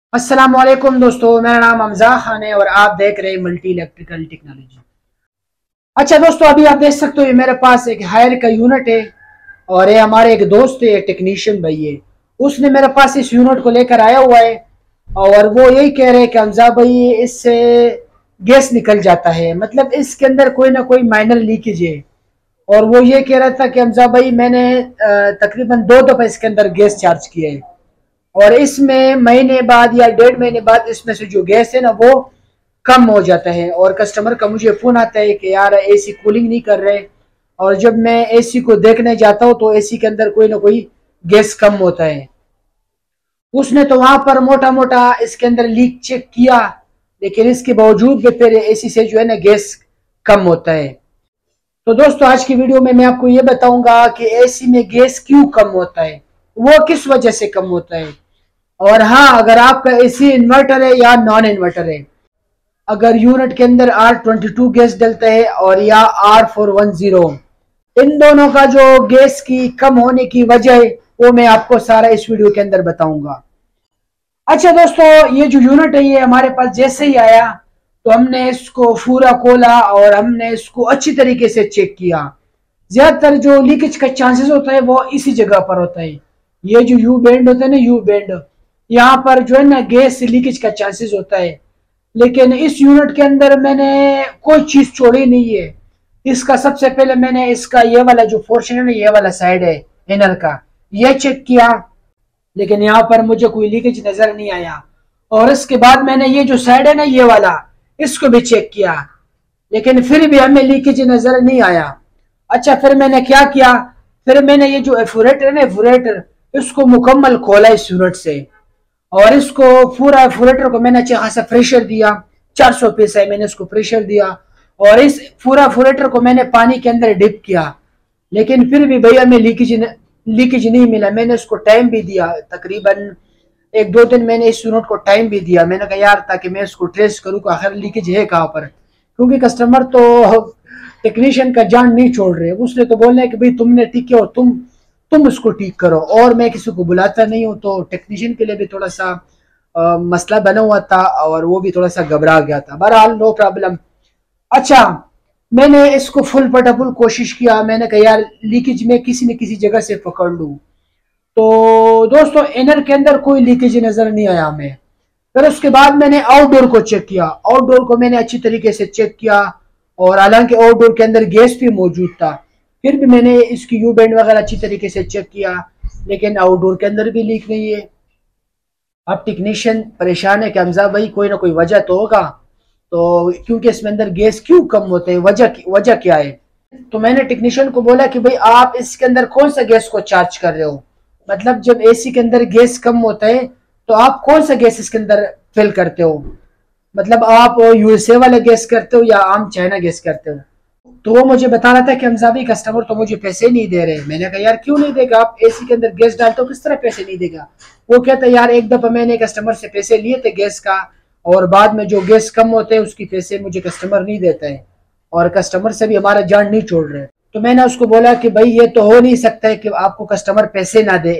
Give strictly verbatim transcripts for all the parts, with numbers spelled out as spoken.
अस्सलाम वालेकुम दोस्तों, मेरा नाम हमजा खान है और आप देख रहे हैं मल्टी इलेक्ट्रिकल टेक्नोलॉजी। अच्छा दोस्तों, अभी आप देख सकते हो ये मेरे पास एक हायर का यूनिट है और ये हमारे एक दोस्त है, टेक्नीशियन भाई है। उसने मेरे पास इस यूनिट को लेकर आया हुआ है और वो यही कह रहे हैं कि हमजा भाई इससे गैस निकल जाता है, मतलब इसके अंदर कोई ना कोई माइनर लीकेज है। और वो ये कह रहा था कि हमजा भाई मैंने तकरीबन दो दफा इसके अंदर गैस चार्ज किया है और इसमें महीने बाद या डेढ़ महीने बाद इसमें से जो गैस है ना वो कम हो जाता है। और कस्टमर का मुझे फोन आता है कि यार एसी कूलिंग नहीं कर रहे, और जब मैं एसी को देखने जाता हूँ तो एसी के अंदर कोई ना कोई गैस कम होता है। उसने तो वहां पर मोटा मोटा इसके अंदर लीक चेक किया, लेकिन इसके बावजूद भी फिर एसी से जो है ना गैस कम होता है। तो दोस्तों, आज की वीडियो में मैं आपको ये बताऊंगा कि एसी में गैस क्यों कम होता है, वो किस वजह से कम होता है। और हाँ, अगर आपका एसी इन्वर्टर है या नॉन इन्वर्टर है, अगर यूनिट के अंदर आर ट्वेंटी टू गैस डलता है और या आर फोर वन जीरो, इन दोनों का जो गैस की कम होने की वजह है वो मैं आपको सारा इस वीडियो के अंदर बताऊंगा। अच्छा दोस्तों, ये जो यूनिट है ये हमारे पास जैसे ही आया तो हमने इसको पूरा खोला और हमने इसको अच्छी तरीके से चेक किया। ज्यादातर जो लीकेज का चांसेस होता है वो इसी जगह पर होता है। ये जो यू बेंड होता है ना, यू बेंड, यहाँ पर जो है ना गैस लीकेज का चांसेस होता है। लेकिन इस यूनिट के अंदर मैंने कोई चीज छोड़ी नहीं है। इसका सबसे पहले मैंने इसका ये वाला जो पोर्शन है ना, ये वाला साइड है इनर का, ये चेक किया, लेकिन यहाँ पर मुझे कोई लीकेज नजर नहीं आया। और इसके बाद मैंने ये जो साइड है ना, ये वाला, इसको भी चेक किया, लेकिन फिर भी हमें लीकेज नजर नहीं आया। अच्छा, फिर मैंने क्या किया, फिर मैंने ये जो एफोरेटर है ना, एफोरेटर, इसको मुकम्मल खोला इस यूनिट से और इसको पूरा एफोरेटर को मैंने अच्छा खासा प्रेशर दिया, चार सौ पीएसआई मैंने इसको प्रेशर दिया और इस पूरा एफोरेटर को मैंने पानी के अंदर डिप किया। लेकिन फिर भी भैया में लीकेज लीकेज नहीं मिला। मैंने उसको टाइम भी दिया, तकरीबन एक दो दिन मैंने इस यूनिट को टाइम भी दिया। मैंने कहा यार, ताकि मैं इसको ट्रेस करूँ कि आखिर लीकेज है कहाँ पर, क्योंकि कस्टमर तो टेक्नीशियन का जान नहीं छोड़ रहे। उसने तो बोलना है कि भाई तुमने ठीक है और तुम तुम उसको ठीक करो, और मैं किसी को बुलाता नहीं हूँ। तो टेक्नीशियन के लिए भी थोड़ा सा आ, मसला बना हुआ था और वो भी थोड़ा सा घबरा गया था। बहरहाल नो प्रॉब्लम। अच्छा, मैंने इसको फुल पटाफुल कोशिश किया। मैंने कहा यार लीकेज में किसी न किसी जगह से पकड़ लूँ। तो दोस्तों, इनर के अंदर कोई लीकेज नजर नहीं आया हमें। फिर उसके बाद मैंने आउटडोर को चेक किया। आउटडोर को मैंने अच्छी तरीके से चेक किया और हालांकि आउटडोर के अंदर गैस भी मौजूद था, फिर भी मैंने इसकी यू बैंड वगैरह अच्छी तरीके से चेक किया, लेकिन आउटडोर के अंदर भी लीक नहीं है। अब टेक्नीशियन परेशान है कि हमजा भाई कोई ना कोई वजह तो होगा, तो क्योंकि इसमें अंदर गैस क्यों कम होते हैं, वजह वजह क्या है। तो मैंने टेक्नीशियन को बोला कि भाई आप इसके अंदर कौन सा गैस को चार्ज कर रहे हो, मतलब जब एसी के अंदर गैस कम होता है तो आप कौन सा गैस इसके अंदर फिल करते हो, मतलब आप यूएसए वाला गैस करते हो या आम चाइना गैस करते हो। तो वो मुझे बता रहा था कि हमजा भाई कस्टमर तो मुझे पैसे नहीं दे रहे। मैंने कहा यार क्यों नहीं देगा, आप एसी के अंदर गैस डालते हो, किस तरह पैसे नहीं देगा। वो कहता यार एक दफा मैंने कस्टमर से पैसे लिए थे गैस का, और बाद में जो गैस कम होते हैं उसकी पैसे मुझे कस्टमर नहीं देता है, और कस्टमर से भी हमारा जान नहीं छोड़ रहे। तो मैंने उसको बोला कि भाई ये तो हो नहीं सकता है कि आपको कस्टमर पैसे ना दे।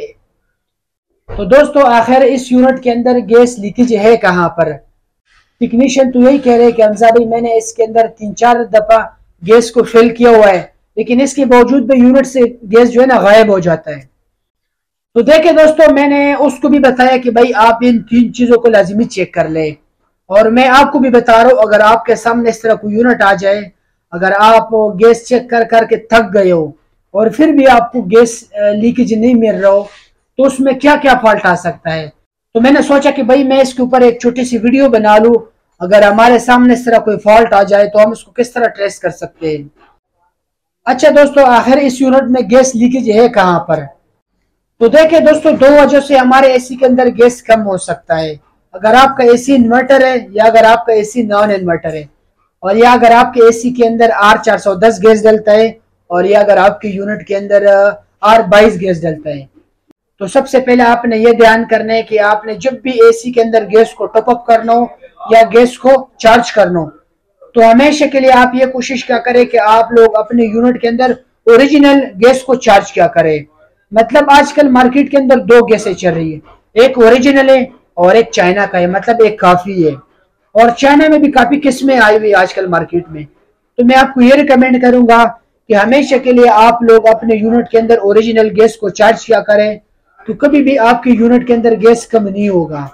तो दोस्तों, आखिर इस यूनिट के अंदर गैस लीकेज है कहाँ पर। टेक्नीशियन तो यही कह रहे हैं कि हमजा भाई मैंने इसके अंदर तीन चार दफा गैस को फिल किया हुआ है, लेकिन इसके बावजूद भी यूनिट से गैस जो है ना गायब हो जाता है। तो देखे दोस्तों, मैंने उसको भी बताया कि भाई आप इन तीन चीजों को लाजिमी चेक कर ले, और मैं आपको भी बता रहा हूँ अगर आपके सामने इस तरह कोई यूनिट आ जाए, अगर आप गैस चेक कर करके थक गए हो और फिर भी आपको गैस लीकेज नहीं मिल रहा हो, तो उसमें क्या क्या फॉल्ट आ सकता है। तो मैंने सोचा कि भाई मैं इसके ऊपर एक छोटी सी वीडियो बना लूं, अगर हमारे सामने इस तरह कोई फॉल्ट आ जाए तो हम इसको किस तरह ट्रेस कर सकते हैं। अच्छा दोस्तों, आखिर इस यूनिट में गैस लीकेज है कहाँ पर। तो देखिए दोस्तों, दो वजह से हमारे एसी के अंदर गैस कम हो सकता है। अगर आपका एसी इन्वर्टर है या अगर आपका एसी नॉन इन्वर्टर है, और या अगर आपके एसी के अंदर आर चार सौ दस गैस डलता है, और या अगर आपके यूनिट के अंदर आर बाईस गैस डलता है। तो सबसे पहले आपने ये ध्यान करना है कि आपने जब भी एसी के अंदर गैस को टॉप अप करना हो या गैस को चार्ज करना हो, तो हमेशा के लिए आप ये कोशिश क्या करें कि आप लोग अपने यूनिट के अंदर ओरिजिनल गैस को चार्ज क्या करें। मतलब आजकल मार्केट के अंदर दो गैसें चल रही है, एक ओरिजिनल है और एक चाइना का है, मतलब एक काफ़ी है। और चाइना में भी काफ़ी किस्में आई हुई आजकल मार्केट में। तो मैं आपको ये रिकमेंड करूंगा कि हमेशा के लिए आप लोग अपने यूनिट के अंदर ओरिजिनल गैस को चार्ज किया करें, तो कभी भी आपके यूनिट के अंदर गैस कम नहीं होगा।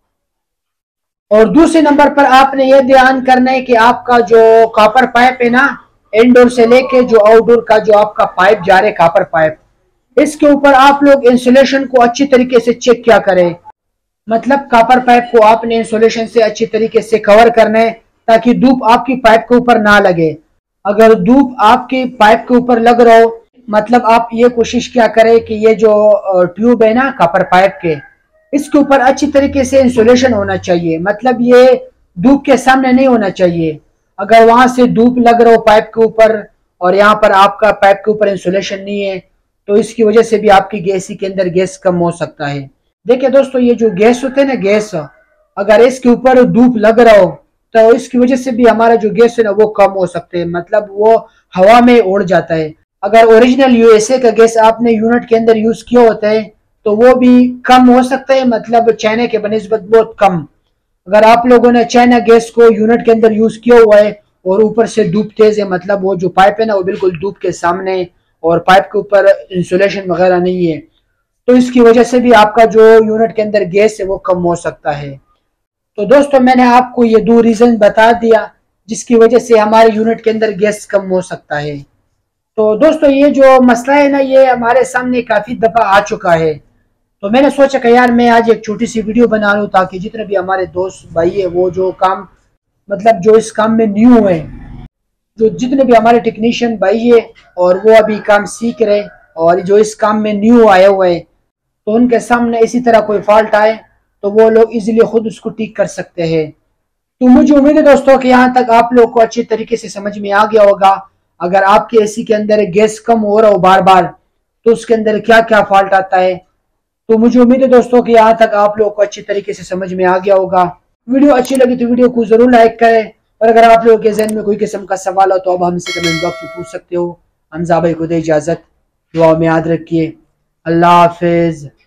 और दूसरे नंबर पर आपने ये ध्यान करना है कि आपका जो कॉपर पाइप है ना, इंडोर से लेके जो आउटडोर का जो आपका पाइप जा रहा है कॉपर पाइप, इसके ऊपर आप लोग इंसुलेशन को अच्छी तरीके से चेक किया करें। मतलब कॉपर पाइप को आपने इंसुलेशन से अच्छी तरीके से कवर करना है ताकि धूप आपकी पाइप के ऊपर ना लगे। अगर धूप आपकी पाइप के ऊपर लग रहा हो, मतलब आप ये कोशिश क्या करें कि ये जो ट्यूब है ना कॉपर पाइप के, इसके ऊपर अच्छी तरीके से इंसुलेशन होना चाहिए। मतलब ये धूप के सामने नहीं होना चाहिए। अगर वहां से धूप लग रहा हो पाइप के ऊपर और यहाँ पर आपका पाइप के ऊपर इंसुलेशन नहीं है, तो इसकी वजह से भी आपकी गैस के अंदर गैस कम हो सकता है। देखिए दोस्तों, ये जो गैस होते हैं ना, गैस अगर इसके ऊपर धूप लग रहा हो तो इसकी वजह से भी हमारा जो गैस है ना वो कम हो सकते हैं, मतलब वो हवा में उड़ जाता है। अगर ओरिजिनल यूएसए का गैस आपने यूनिट के अंदर यूज किया होता है तो वो भी कम हो सकता है, मतलब चाइना के बनिस्बत बहुत कम। अगर आप लोगों ने चाइना गैस को यूनिट के अंदर यूज किया हुआ है और ऊपर से धूप तेज है, मतलब वो जो पाइप है ना वो बिल्कुल धूप के सामने और पाइप के ऊपर इंसुलेशन वगैरह नहीं है, तो इसकी वजह से भी आपका जो यूनिट के अंदर गैस है वो कम हो सकता है। तो दोस्तों, मैंने आपको ये दो रीजन बता दिया जिसकी वजह से हमारे यूनिट के अंदर गैस कम हो सकता है। तो दोस्तों, ये जो मसला है ना ये हमारे सामने काफी दफा आ चुका है। तो मैंने सोचा कि यार मैं आज एक छोटी सी वीडियो बना लूं ताकि जितने भी हमारे दोस्त भाई है वो जो काम, मतलब जो इस काम में न्यू है, जो जितने भी हमारे टेक्नीशियन भाई है और वो अभी काम सीख रहे और जो इस काम में न्यू आए हुए हैं, तो उनके सामने इसी तरह कोई फॉल्ट आए तो वो लोग इजीली खुद उसको ठीक कर सकते हैं। तो मुझे उम्मीद है दोस्तों कि यहाँ तक आप लोग को अच्छी तरीके से समझ में आ गया होगा। अगर आपके एसी के अंदर गैस कम हो रहा हो बार बार तो उसके अंदर क्या क्या फॉल्ट आता है। तो मुझे उम्मीद है दोस्तों कि यहाँ तक आप लोग को अच्छी तरीके से समझ में आ गया होगा। वीडियो अच्छी लगी तो वीडियो को जरूर लाइक करें, और अगर आप लोगों के ज़हन में कोई किस्म का सवाल हो तो आप हमसे कमेंट बॉक्स में पूछ सकते हो। हमजा भाई को दे इजाज़त, दुआ में याद रखिए। अल्लाह हाफिज़।